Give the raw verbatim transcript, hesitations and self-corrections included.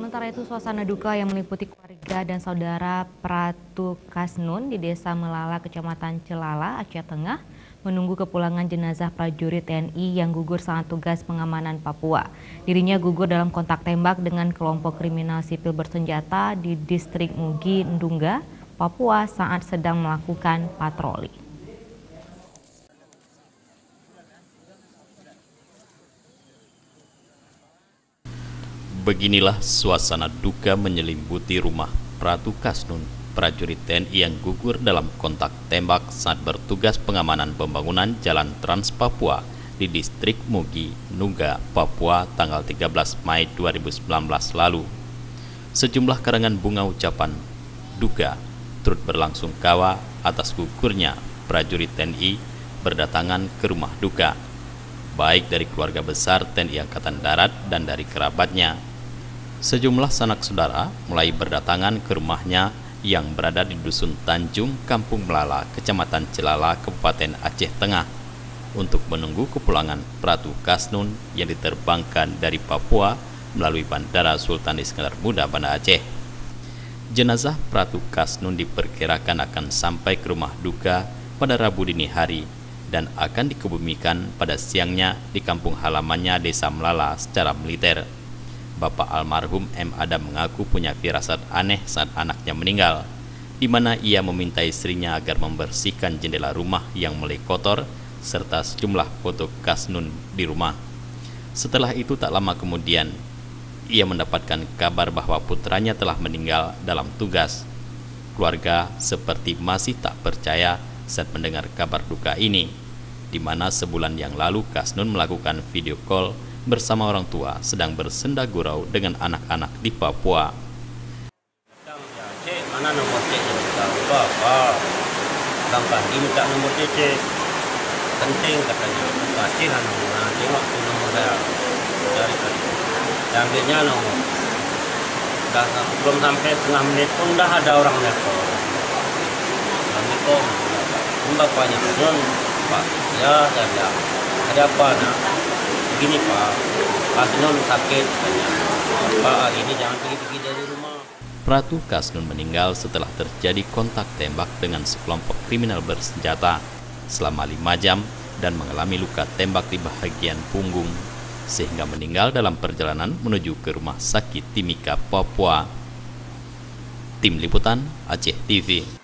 Sementara itu, suasana duka yang meliputi keluarga dan saudara Pratu Kasnun di Desa Melala, Kecamatan Celala, Aceh Tengah, menunggu kepulangan jenazah prajurit T N I yang gugur saat tugas pengamanan Papua. Dirinya gugur dalam kontak tembak dengan kelompok kriminal sipil bersenjata di distrik Mugi, Ndungga, Papua saat sedang melakukan patroli. Beginilah suasana duka menyelimuti rumah Pratu Kasnun, prajurit T N I yang gugur dalam kontak tembak saat bertugas pengamanan pembangunan Jalan Trans Papua di distrik Mugi, Ndungga, Papua tanggal tiga belas Mei dua ribu sembilan belas lalu. Sejumlah karangan bunga ucapan duka turut berlangsung kawa atas gugurnya prajurit T N I berdatangan ke rumah duka, baik dari keluarga besar T N I Angkatan Darat dan dari kerabatnya. Sejumlah sanak saudara mulai berdatangan ke rumahnya yang berada di Dusun Tanjung, Kampung Melala, Kecamatan Celala, Kabupaten Aceh Tengah, untuk menunggu kepulangan Pratu Kasnun yang diterbangkan dari Papua melalui Bandara Sultan Iskandar Muda, Banda Aceh. Jenazah Pratu Kasnun diperkirakan akan sampai ke rumah duka pada Rabu dini hari dan akan dikebumikan pada siangnya di kampung halamannya Desa Melala secara militer. Bapak almarhum M. Adam mengaku punya firasat aneh saat anaknya meninggal, di mana ia meminta istrinya agar membersihkan jendela rumah yang mulai kotor serta sejumlah foto Kasnun di rumah. Setelah itu tak lama kemudian, ia mendapatkan kabar bahwa putranya telah meninggal dalam tugas. Keluarga seperti masih tak percaya saat mendengar kabar duka ini, di mana sebulan yang lalu Kasnun melakukan video call bersama orang tua sedang bersenda gurau dengan anak-anak di Papua. Cek, mana nomor cek? Tahu apa? Bang Pandi minta nomor cek. Penting katanya. Kasih lah nomor. Nah, tengok tuh nomor saya. Cari tadi. Ambilnya nomor. Dah, belum sampai setengah menit pun dah ada orang nelfon. Assalamualaikum. Bapaknya Kasnun, Pak. Ya, saya bilang. Ada apa nak? Begini Pak, Kasnun sakit katanya. Pak, hari ini jangan pergi-pergi dari rumah. Pratu Kasnun meninggal setelah terjadi kontak tembak dengan sekelompok kriminal bersenjata selama lima jam dan mengalami luka tembak di bagian punggung, sehingga meninggal dalam perjalanan menuju ke rumah sakit Timika, Papua. Tim Liputan Aceh T V.